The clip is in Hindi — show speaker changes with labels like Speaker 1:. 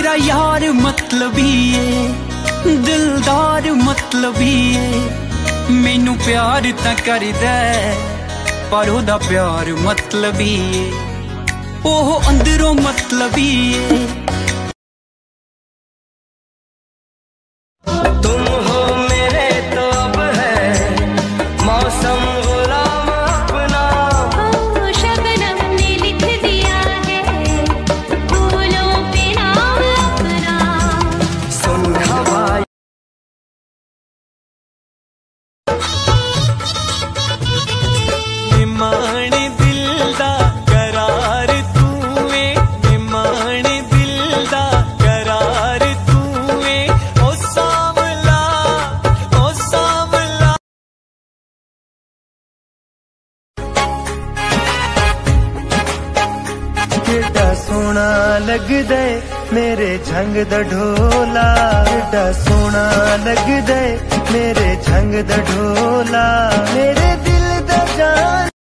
Speaker 1: मेरा यार मतलबी है, दिलदार मतलबी है। मैनू प्यार तां करदा पर ओदा प्यार मतलबी है, ओह अंदरों मतलबी है।
Speaker 2: तुम हो मेरे तो अब है मौसम गुलाम अपना।
Speaker 3: शबनम ने लिख दिया है फूलों पे नाम अपना।
Speaker 2: सुन हवा
Speaker 4: निमाण दिल दा करार तू है, निमाण दिल दा करार तू है। ओ सांवला, ओ सांवला।
Speaker 2: किड्डा सोना लगदा मेरे झंग दा ढोला। किड्डा सोना लगदा मेरे झंग दा ढोला। मेरे दिल दा जान